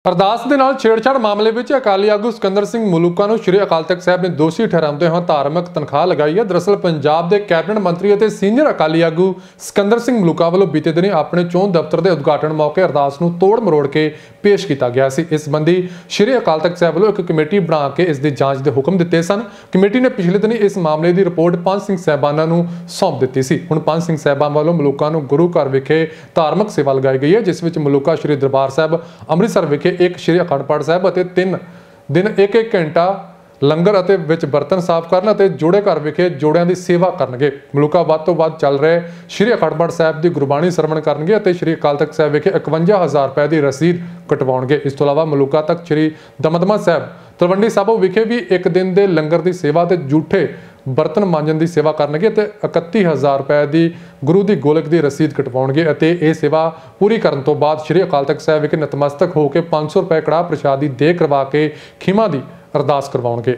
अरदास दे नाल छेड़छाड़ मामले में अकाली आगू सिकंदर सिंह मलूका नूं श्री अकाल तख्त साहब ने दोषी ठहराउंदे होए धार्मिक तनख्वाह लगाई है। दरअसल पंजाब के कैबिनेट मंत्री और सीनियर अकाली आगू सिकंदर सिंह मलूका वालों बीते दिनी अपने चोण दफ्तर के उद्घाटन मौके अरदास नूं तोड़ मरोड़ के पेश किया गया सी। इस संबंधी श्री अकाल तख्त साहब वालों एक कमेटी बना के इसकी जांच के हुक्म दिते सन। कमेटी ने पिछले दिनी इस मामले की रिपोर्ट पंज सिंह साहिबाना नूं सौंप दी सी। हुण पंज सिंह साहिबान वालों मलूका नूं गुरु घर विखे धार्मिक सेवा लगाई गई है, जिस विच मलूका श्री दरबार साहब अमृतसर विखे एक श्री अखंड पाठ साहब 3 दिन एक घंटा लंगर ਅਤੇ ਵਿੱਚ बर्तन साफ करन ਅਤੇ जोड़े घर विखे जोड़ियां ਦੀ सेवा करनगे। मलूका ਵੱਧ ਤੋਂ ਵੱਧ ਚੱਲ ਰਹੇ श्री अखंड पाठ साहब की गुरबाणी ਸਰਵਣ ਕਰਨਗੇ ਅਤੇ श्री अकाल तख्त साहब विखे 51,000 रुपए की रसीद कटवाउणगे। इस तो इलावा मलूका तक श्री दमदमा साहब तलवंडी साबो विखे भी एक दिन के लंगर की सेवा ते झूठे बर्तन मांजन की सेवा करनगे ते 31,000 रुपए की गुरु की गोलक की रसीद कटवाउणगे ਅਤੇ ਇਹ सेवा पूरी करन तो बाद श्री अकाल तख्त साहब विखे नतमस्तक होकर 500 रुपए कड़ाह प्रसाद की देह करवा के खिमा की अरदास करवाउणगे।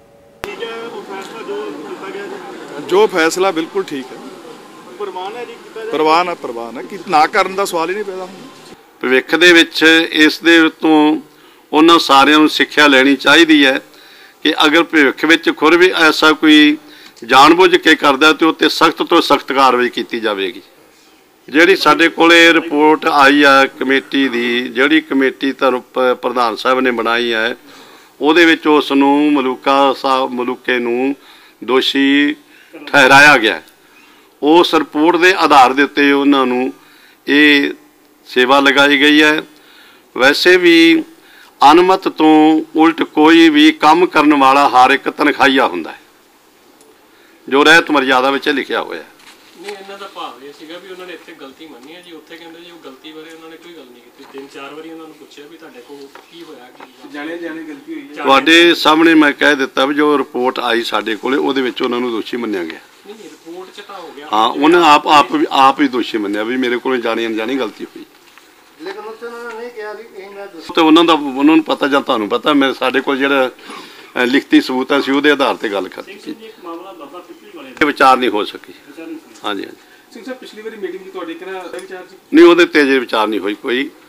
जो फैसला बिल्कुल ठीक है, प्रवान है कि ना करन दा सवाल ही नहीं पैदा होंदा। भविख दे विच इस दे तो उन्हां सारिਆਂ ਨੂੰ ਸਿੱਖਿਆ ਲੈਣੀ ਚਾਹੀਦੀ ਹੈ कि अगर भविख विच खुद भी ऐसा कोई जानबूझ के करदा तो उत्ते सख्त तो सख्त कार्रवाई की जाएगी। जिहड़ी साडे कोले रिपोर्ट आई है कमेटी दी, जिहड़ी कमेटी प्रधान साहब ने बनाई है ਉਹਦੇ ਵਿੱਚ ਉਸ ਨੂੰ ਮਲੂਕੇ ਨੂੰ ਦੋਸ਼ੀ ਠਹਿਰਾਇਆ ਗਿਆ। ਉਸ ਰਿਪੋਰਟ ਦੇ ਆਧਾਰ ਦੇ ਉੱਤੇ ਉਹਨਾਂ ਨੂੰ ਇਹ ਸੇਵਾ ਲਗਾਈ ਗਈ ਹੈ। ਵੈਸੇ ਵੀ ਅਨਮਤ ਤੋਂ ਉਲਟ ਕੋਈ ਵੀ ਕੰਮ ਕਰਨ ਵਾਲਾ ਹਰ ਇੱਕ ਤਨਖਾਹੀਆ ਹੁੰਦਾ ਹੈ, ਜੋ ਰਹਿਤ ਮਰਜ਼ਾਦਾ ਵਿੱਚ ਲਿਖਿਆ ਹੋਇਆ ਹੈ। नहीं इन्हां दा भाव ये सीगा भी उन्होंने इत्थे गलती मन्नी है जी, उत्थे कहंदे जी वो गलती बारे उन्होंने कोई गल नहीं कीती। 3-4 बारी उन्होंने पूछा भी तुहाडे कोल की होया कि जाने गलती हुई है। ਤੁਹਾਡੇ ਸਾਹਮਣੇ मैं कह ਦਿੱਤਾ ਵੀ ਜੋ ਰਿਪੋर्ट आई ਸਾਡੇ ਕੋਲੇ ਉਹਦੇ ਵਿੱਚ ਉਹਨਾਂ ਨੂੰ ਦੋਸ਼ੀ ਮੰਨਿਆ ਗਿਆ। नहीं रिपोर्ट च तां हो गया, हाँ उन्हें आप ही दोषी ਮੰਨਿਆ भी मेरे ਕੋਲ ਜਾਣੀ ਅਣਜਾਣੀ गलती हुई। लेकिन उत्थे उन्होंने नहीं कहा कि ਇਹ मैं ਤੇ ਉਹਨਾਂ ਨੂੰ ਪਤਾ ਜਾਂ ਤੁਹਾਨੂੰ ਪਤਾ, ਮੇਰੇ ਸਾਡੇ ਕੋਲ ਜਿਹੜਾ ਲਿਖਤੀ ਸਬੂਤ ਹੈ ਸੀ ਉਹਦੇ ਆਧਾਰ ਤੇ ਗੱਲ ਕਰਤੀ ਸੀ। एक मामला बाबा पिपली वाले ਇਹ ਵਿਚਾਰ ਨਹੀਂ ਹੋ ਸਕੀ। ਹਾਂਜੀ ਸਿੰਘ ਸਾਹਿਬ ਪਿਛਲੀ ਵਾਰੀ ਮੀਟਿੰਗ ਦੀ ਤੁਹਾਡੇ ਕਿਹਨਾਂ ਵਿਚਾਰ ਸੀ? ਨਹੀਂ, ਉਹਦੇ ਤੇ ਅਜੇ ਵਿਚਾਰ ਨਹੀਂ ਹੋਈ ਕੋਈ।